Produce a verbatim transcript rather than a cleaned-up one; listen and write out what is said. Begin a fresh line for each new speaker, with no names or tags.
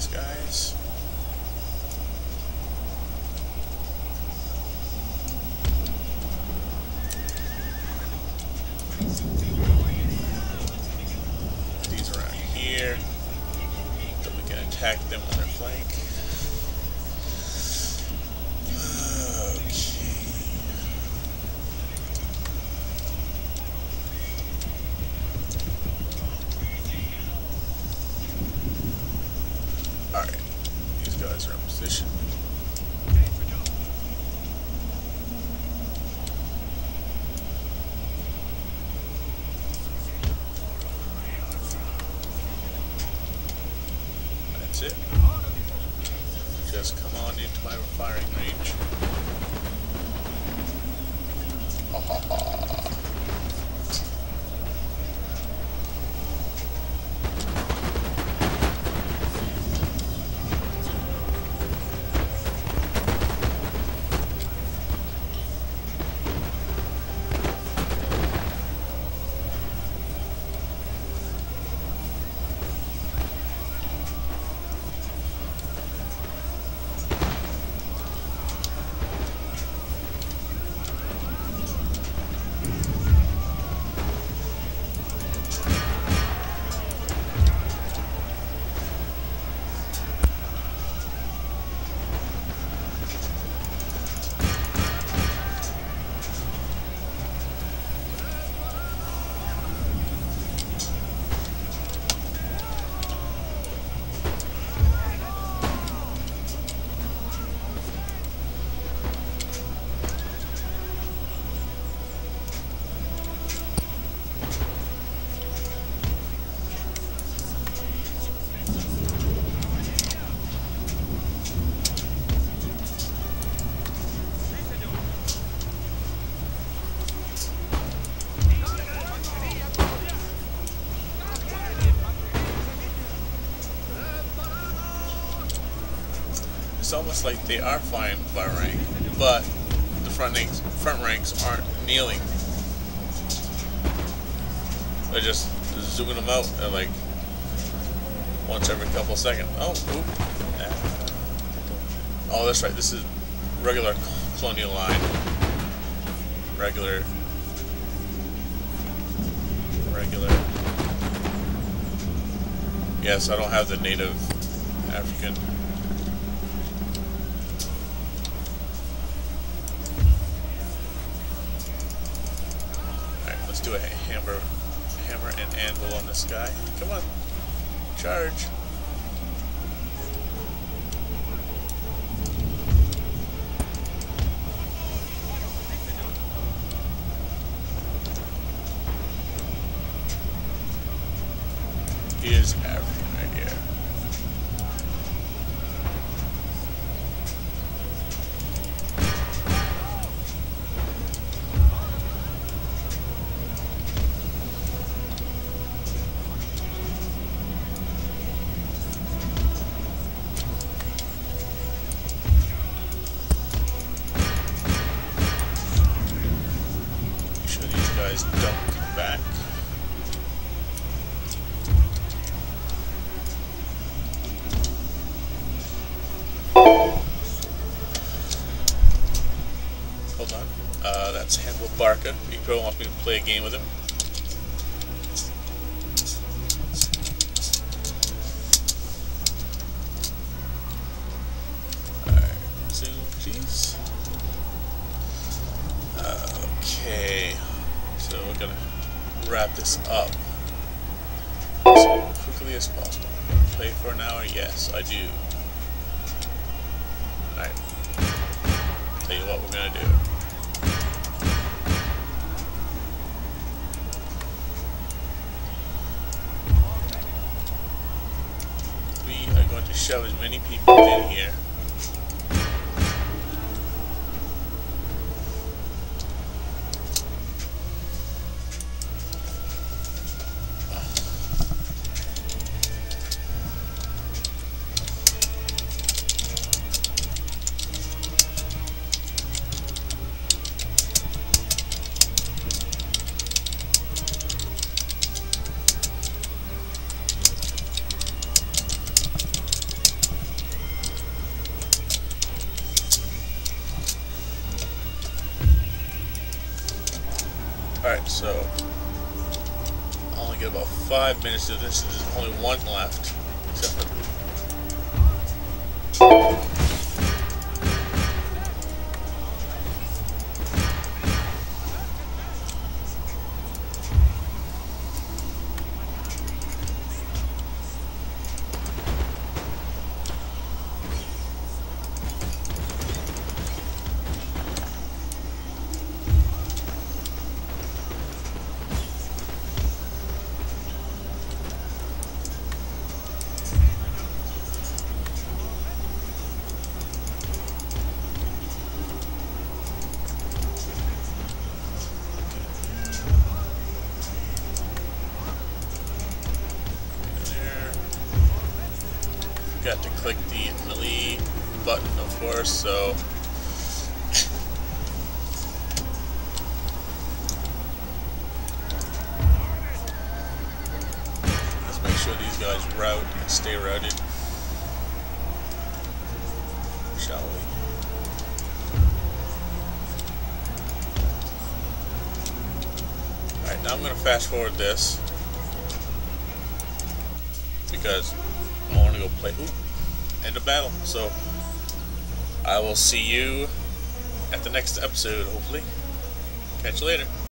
guys. These around here. So we can attack them on their flank. Position. That's it. Just come on into my firing range. Ha ha ha. It's almost like they are flying by rank, but the front ranks, front ranks aren't kneeling. They're just zooming them out at like once every couple of seconds. Oh, oop. Oh, that's right. This is regular colonial line. Regular. Regular. Yes, I don't have the native African. Let's do a hammer, hammer and anvil on this guy. Come on, charge. Here's African right here. Guys don't come back. Hold on. Uh, that's Hannibal Barca. He probably wants me to play a game with him. Alright, zoom please. Okay. So we're gonna wrap this up as quickly as possible. Play for an hour? Yes, I do. Alright. Tell you what we're gonna do. We are going to shove as many people in here. Alright, so I only get about five minutes of this, there's only one left. Except for got to click the melee button, of course, so let's make sure these guys route and stay routed, shall we? Alright, now I'm going to fast forward this because I want to go play ooh, end of battle. So I will see you at the next episode, hopefully. Catch you later.